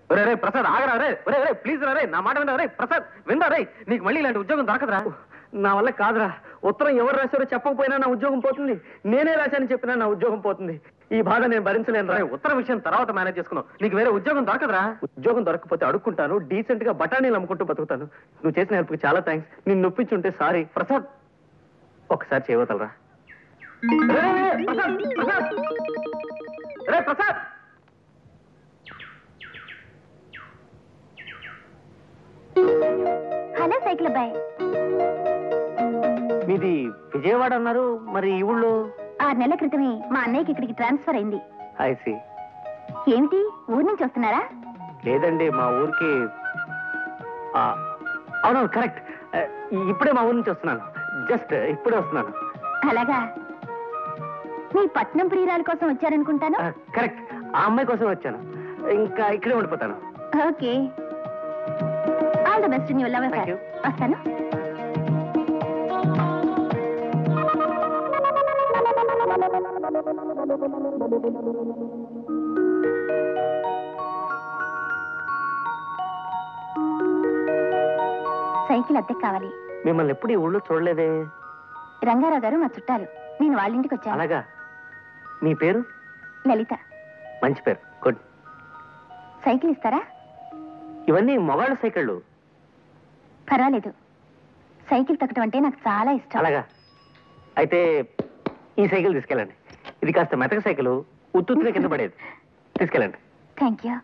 రే ప్రసాద్ ఆగరా రే రే రే ప్లీజ్ రా రే నా మాట వినరా రే ప్రసాద్ వినరా రే నీకు మళ్ళీ ఇలాంటి ఉద్యోగం దొరకదురా నా వల్ల కాదురా ఉత్తరం ఎవరు రాశారో చెప్పకపోయినా నా ఉద్యోగం పోతుంది నేనే రాశానని చెప్పినా నా ఉద్యోగం పోతుంది ఈ బాధ నేను భరించలేను రా ఉత్తర విషయం తర్వాత మేనేజ్ చేసుకున్నావు నీకు వేరే ఉద్యోగం దొరకదురా ఉద్యోగం దొరకకపోతే అడుక్కుంటాను డీసెంట్ గా బఠానీలు అమ్ముకుంటూ బతుకుతాను నువ్వు చేసిన హెల్ప్కి చాలా థ్యాంక్స్ నిన్ను నొప్పించుంటే సారీ ప్రసాద్ ఒకసారి చేయవతలరా రే ప్రసాద్ హలో సైకిల్ అబ్బాయి మీది విజయవాడ అన్నారు మరి ఈ ఊళ్ళో 6 నెలల క్రితమే మా అన్నయ్యకి ఇక్కడికి ట్రాన్స్ఫర్ అయింది ఐసి ఏమిటి ఊరు నుంచి వస్తున్నారా లేదండి మా ఊరికి అవునవును కరెక్ట్ ఇప్పుడే మా ఊరి నుంచి వస్తున్నాను జస్ట్ ఇప్పుడే వస్తున్నాను అలాగా మీ పట్నం ప్రియురాల కోసం వచ్చారనుకుంటాను కరెక్ట్ ఆ అమ్మాయి కోసం వచ్చాను ఇంకా ఇక్కడే ఉండిపోతాను okay all the best in your love affair వస్తాను సైకిల్ అద్దెకు కావాలి మిమ్మల్ని ఎప్పుడు ఈ ఊళ్ళో చూడలేదే రంగారావు గారు మా చుట్టాలు నేను వాళ్ళ ఇంటికి వచ్చాను అలాగా మీ పేరు లలిత మంచి పేరు గుడ్ సైకిల్ ఇస్తారా ఇవన్నీ మొగాళ్ళ సైకిళ్ళు పర్వాలేదు సైకిల్ తొక్కటం అంటే నాకు చాలా ఇష్టం అలాగా అయితే ఈ సైకిల్ తీసుకెళ్ళండి ఇది కాస్త మెతక సైకిల్ ఉత్తుత్తునే కింద పడేది తీసుకెళ్ళండి థ్యాంక్ యూ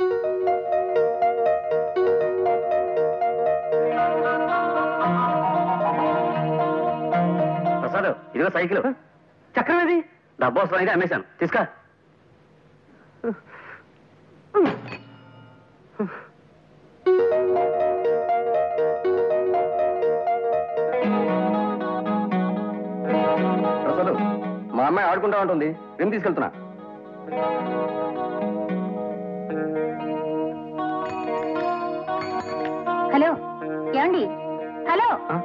ప్రసాద్ ఇదిగో సైకిల్ చక్రం ఏది డబ్బు అవసరం అయితే అమ్మేశాను తీసుకా ప్రసాద్ మా అమ్మాయి ఆడుకుంటా ఉంటుంది రిమ్ తీసుకెళ్తున్నా హలో ఏమండి హలో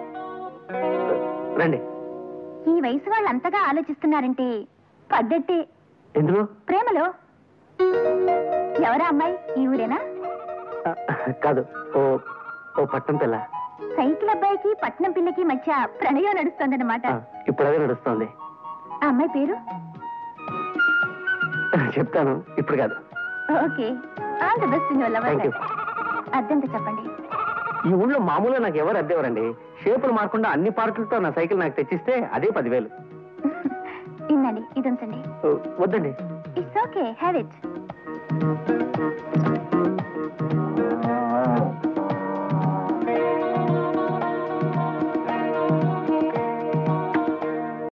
రండి ఈ వయసు వాళ్ళు అంతగా ఆలోచిస్తున్నారంటే పడ్డట్టే ఎందులో ప్రేమలో ఎవరా అమ్మాయి ఈ ఊరేనా కాదు ఓ ఓ పట్టం పిల్ల సైకిల్ అబ్బాయికి పట్నం పిల్లకి మధ్య ప్రణయం నడుస్తోందన్నమాట ఇప్పుడు అదే నడుస్తోంది ఆ అమ్మాయి పేరు చెప్తాను ఇప్పుడు కాదు okay all the best in your love thank you అర్థంతో చెప్పండి ఈ ఊళ్ళో మామూలుగా నాకు ఎవరు అద్దెవరండి షేపులు మారకుండా అన్ని పార్కులతో నా సైకిల్ నాకు తెచ్చిస్తే అదే 10,000 ఇన్నండి ఇది ఉంచండి వద్దండి ఇట్స్ ఓకే హ్యావ్ ఇట్